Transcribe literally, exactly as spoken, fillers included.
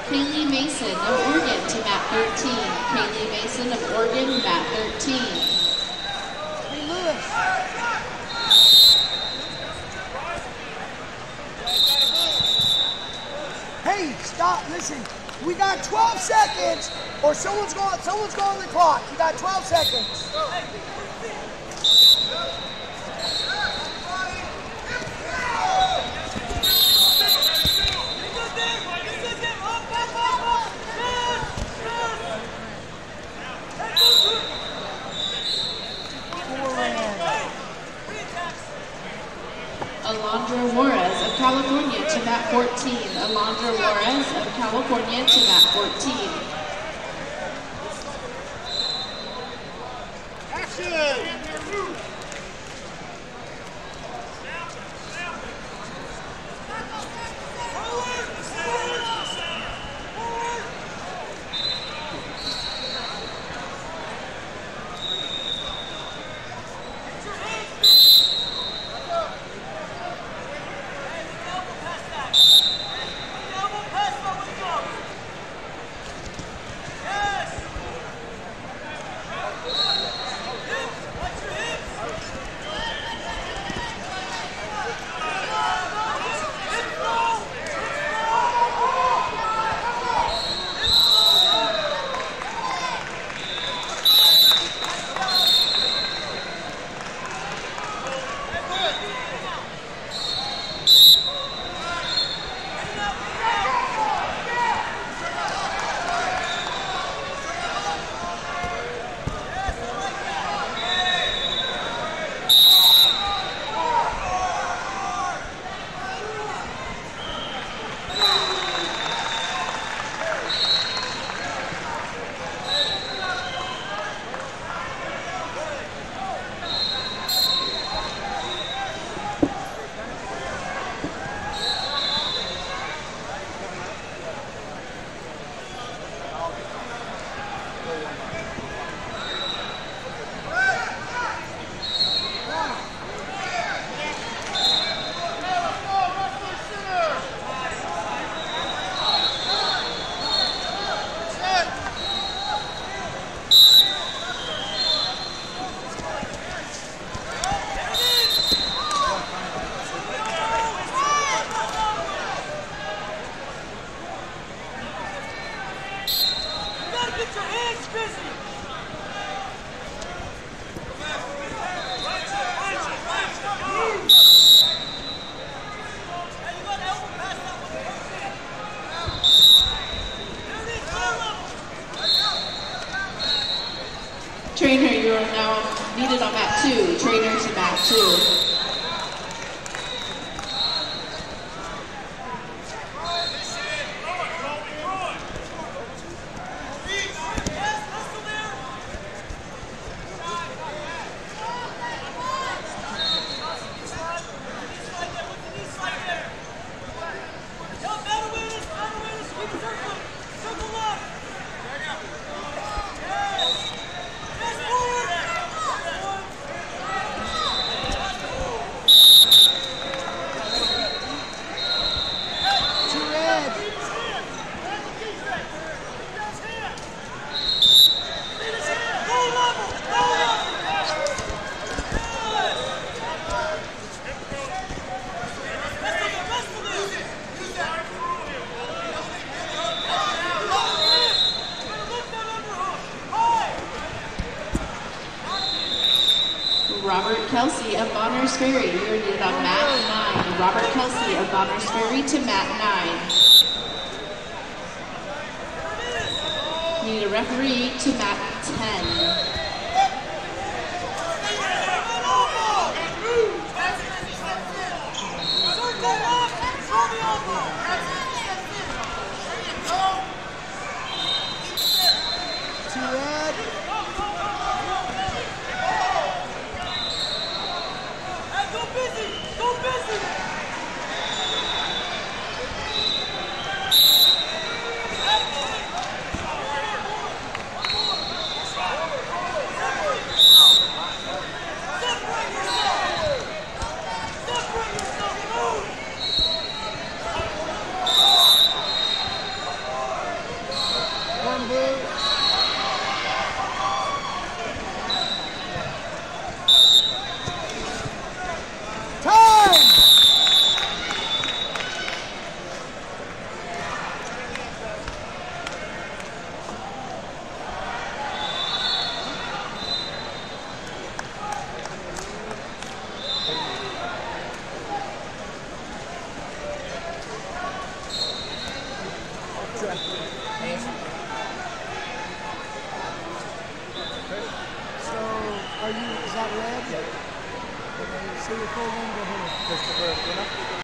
Kaylee Mason of Oregon to mat thirteen. Kaylee Mason of Oregon, mat thirteen. Hey, Lewis. Hey, stop, listen. We got twelve seconds or someone's going, someone's going on the clock. You got twelve seconds. Alondra Juarez of California to mat fourteen. Alondra Juarez of California to mat fourteen. Action! Trainer, you are now needed on mat two. Trainer to mat two. Robert Kelsey of Bonners Ferry. You are needed on mat nine. Robert Kelsey of Bonners Ferry to mat nine. Need a referee to mat ten. that red? Yep. Okay, see your full one, go ahead. Christopher Aquino.